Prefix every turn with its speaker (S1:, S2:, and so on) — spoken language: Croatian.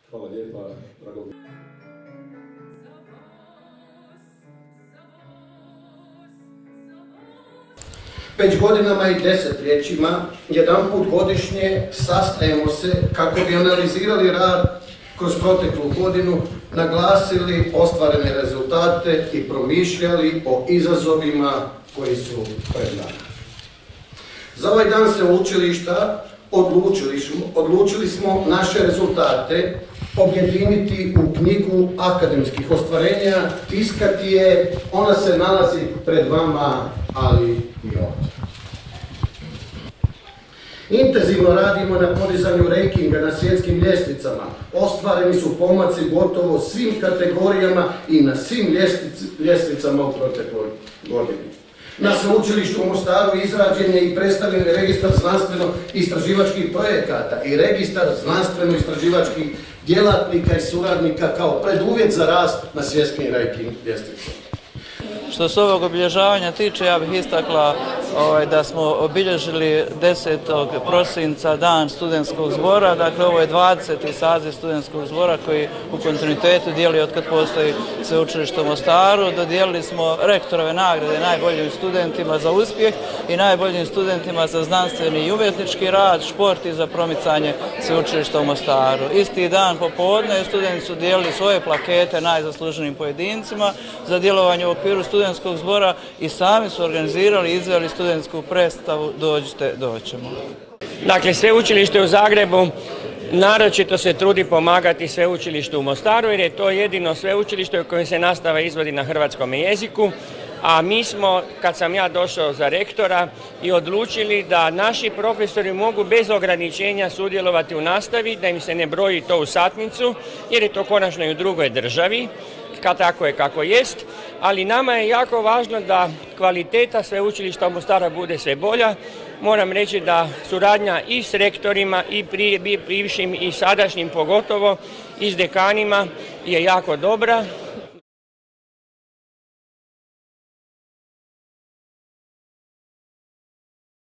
S1: Hvala lijepa, drago.
S2: Već godinama i desetljećima, jedanput godišnje sastajemo se kako bi analizirali rad kroz proteklu godinu, naglasili ostvarene rezultate i promišljali o izazovima koji su pred nama. Za ovaj dan sveučilišta odlučili smo naše rezultate objediniti u knjigu akademskih ostvarenja, tiskati je, ona se nalazi pred vama, ali i ovdje. Intenzivno radimo na podizanju rankinga na svjetskim ljestvicama. Ostvareni su pomaci gotovo svim kategorijama i na svim ljestvicama u protekloj godini. Na sveučilištu u Mostaru izrađen je i predstavljen registar znanstveno-istraživačkih projekata i registar znanstveno-istraživačkih djelatnika i suradnika kao preduvjet za rast na svjetskim ranking ljestvicama.
S3: Što se ovog obilježavanja tiče, ja bih istakla da smo obilježili 10. prosinca dan studentskog zbora. Dakle, ovo je 20. saziv studentskog zbora koji u kontinuitetu dijeli otkad postoji sveučilište u Mostaru. Dodijelili smo rektorove nagrade najboljim studentima za uspjeh i najboljim studentima za znanstveni i umjetnički rad, šport i za promicanje sveučilišta u Mostaru. Isti dan popodne studenti su dijelili svoje plakete najzasluženijim pojedincima za djelovanje u okviru studentskog zbora i sami su organizirali i izveli studentsku predstavu Dođite, doćemo.
S4: Dakle, sveučilište u Zagrebu naročito se trudi pomagati sveučilištu u Mostaru jer je to jedino sveučilište u kojem se nastava izvodi na hrvatskom jeziku, a mi smo, kad sam ja došao za rektora, i odlučili da naši profesori mogu bez ograničenja sudjelovati u nastavi, da im se ne broji to u satnicu, jer je to konačno i u drugoj državi, tako je kako jest, ali nama je jako važno da kvaliteta sveučilišta u Mostaru bude sve bolja. Moram reći da suradnja i s rektorima, i bivšim i sadašnjim pogotovo, i s dekanima je jako dobra.